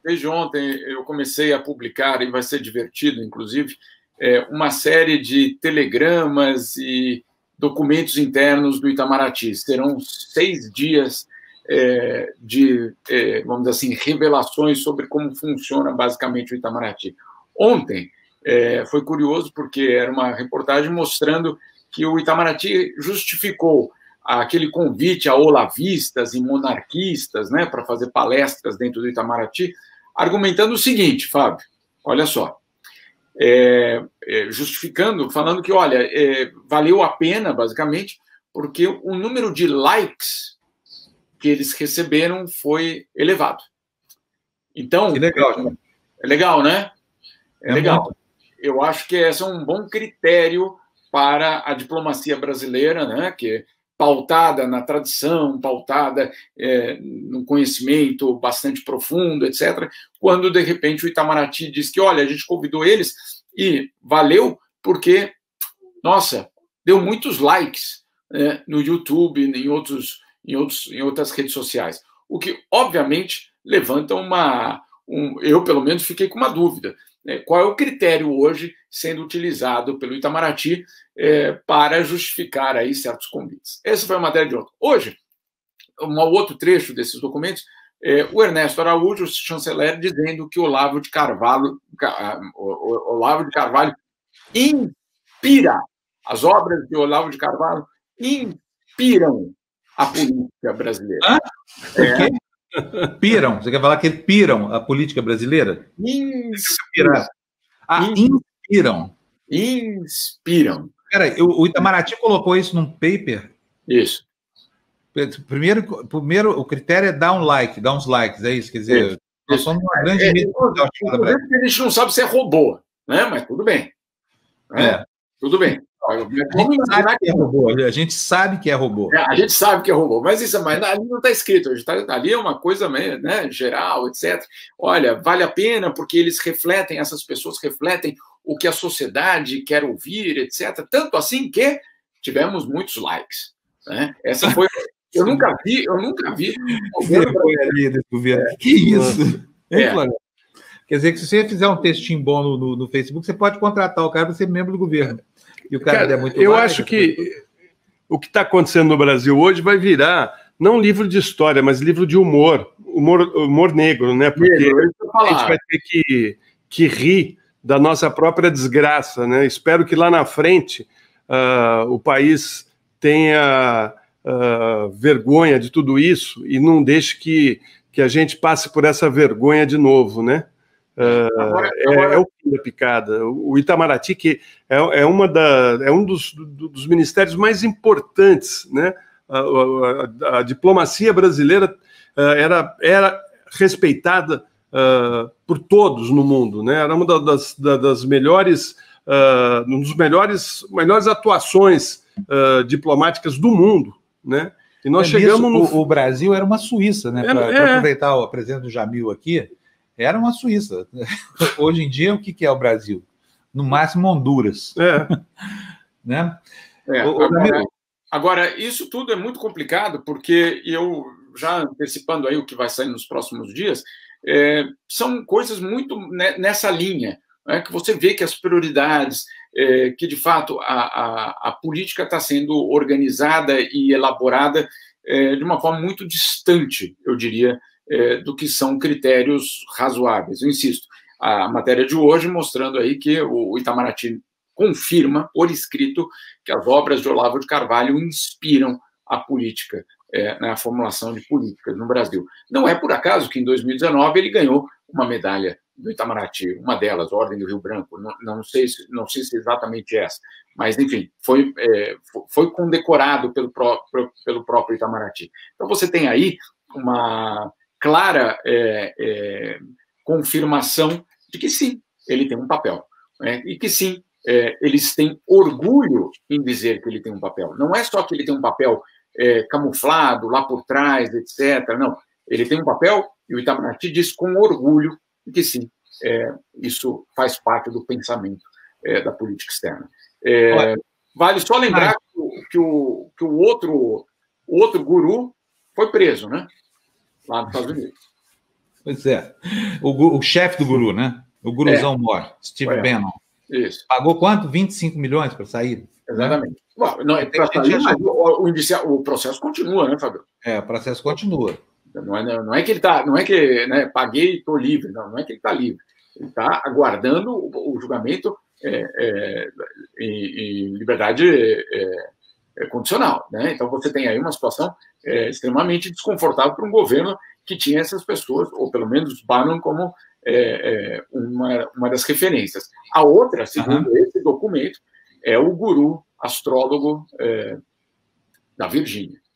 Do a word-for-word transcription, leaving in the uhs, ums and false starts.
desde ontem eu comecei a publicar, e vai ser divertido, inclusive, é, uma série de telegramas e documentos internos do Itamaraty. Serão seis dias é, de, é, vamos dizer assim, revelações sobre como funciona basicamente o Itamaraty. Ontem é, foi curioso porque era uma reportagem mostrando que o Itamaraty justificou aquele convite a olavistas e monarquistas, né, para fazer palestras dentro do Itamaraty, argumentando o seguinte, Fábio, olha só, é, é, justificando, falando que, olha, é, valeu a pena, basicamente, porque o número de likes que eles receberam foi elevado. Então, que legal, João. É legal, né? É, é legal. Muito... Eu acho que esse é um bom critério para a diplomacia brasileira, né, que pautada na tradição, pautada é, no conhecimento bastante profundo, etcétera, quando, de repente, o Itamaraty diz que, olha, a gente convidou eles e valeu porque, nossa, deu muitos likes, né, no YouTube, em, outros, em, outros, em outras redes sociais. O que, obviamente, levanta uma... Um, eu, pelo menos, fiquei com uma dúvida. Né? Qual é o critério hoje sendo utilizado pelo Itamaraty é, para justificar aí certos convites? Essa foi a matéria de ontem. Hoje, um outro trecho desses documentos, é, o Ernesto Araújo, o chanceler, dizendo que o Olavo de Carvalho, o Olavo de Carvalho inspira, as obras de Olavo de Carvalho inspiram a política brasileira. Hã? Por quê? É, Piram? Você quer falar que piram a política brasileira? Inspiram. Ah, inspiram. Inspiram. Peraí, o Itamaraty colocou isso num paper? Isso. Primeiro, primeiro o critério é dar um like, dar uns likes, é isso? Quer dizer, isso. Nós somos uma grande é, mídia. É, a gente não sabe se é robô, né? Mas tudo bem. Né? É. Tudo bem. A gente, sabe que é robô. a gente sabe que é robô. É, a gente sabe que é robô, mas isso mas ali não está escrito. Ali é uma coisa, né, geral, etcétera. Olha, vale a pena porque eles refletem, essas pessoas refletem o que a sociedade quer ouvir, etcétera. Tanto assim que tivemos muitos likes. Né? Essa foi. Eu nunca vi, eu nunca vi. Vergonha desse governo. É. Que isso? É. Quer dizer que se você fizer um textinho bom no, no, no Facebook, você pode contratar o cara para ser membro do governo. E o cara, cara é muito eu like, acho que o que está acontecendo no Brasil hoje vai virar não livro de história, mas livro de humor, humor, humor negro, né? Porque negro, a gente vai ter que, que rir da nossa própria desgraça, né? Espero que lá na frente uh, o país tenha uh, vergonha de tudo isso e não deixe que, que a gente passe por essa vergonha de novo, né? Uh, agora, agora... É, é o fim da picada. O Itamaraty, que é, é, uma da, é um dos, dos ministérios mais importantes, né? A, a, a diplomacia brasileira uh, era, era respeitada uh, por todos no mundo, né? Era uma das, das melhores, uh, um dos melhores, melhores atuações uh, diplomáticas do mundo, né? E nós é chegamos nisso, no... o, o Brasil era uma Suíça, né? Para é, aproveitar a presença do Jamil aqui. Era uma Suíça. Hoje em dia, o que é o Brasil? No máximo, Honduras. É. Né? É, agora, agora, isso tudo é muito complicado, porque eu, já antecipando aí o que vai sair nos próximos dias, é, são coisas muito nessa linha, né, que você vê que as prioridades, é, que, de fato, a, a, a política está sendo organizada e elaborada é, de uma forma muito distante, eu diria, É, do que são critérios razoáveis. Eu insisto, a matéria de hoje mostrando aí que o Itamaraty confirma, por escrito, que as obras de Olavo de Carvalho inspiram a política, é, na formulação de políticas no Brasil. Não é por acaso que, em dois mil e dezenove, ele ganhou uma medalha do Itamaraty, uma delas, Ordem do Rio Branco, não, não, sei, se, não sei se é exatamente essa, mas, enfim, foi, é, foi condecorado pelo, pró pelo próprio Itamaraty. Então, você tem aí uma clara é, é, confirmação de que sim, ele tem um papel, né? E que sim, é, eles têm orgulho em dizer que ele tem um papel. Não é só que ele tem um papel é, camuflado lá por trás, etcétera. Não, ele tem um papel e o Itamaraty diz com orgulho que sim, é, isso faz parte do pensamento é, da política externa. É, vale só lembrar que o, que o, que o outro, o outro guru foi preso, né? Lá nos Estados Unidos. Pois é. O, o chefe do guru, né? O guruzão é. Mor, Steve é. Bannon. Isso. Pagou quanto? vinte e cinco milhões para sair? Exatamente. Né? Bom, não, é sair, mas o, o, inicial, o processo continua, né, Fábio? É, o processo continua. Não é, não é que ele está, não é que né, paguei e estou livre, não, não é que ele está livre. Ele está aguardando o, o julgamento é, é, em, em liberdade é, é, condicional. Né? Então, você tem aí uma situação é, extremamente desconfortável para um governo que tinha essas pessoas, ou pelo menos Bannon como é, é, uma, uma das referências. A outra, segundo uhum. esse documento, é o guru astrólogo é, da Virgínia.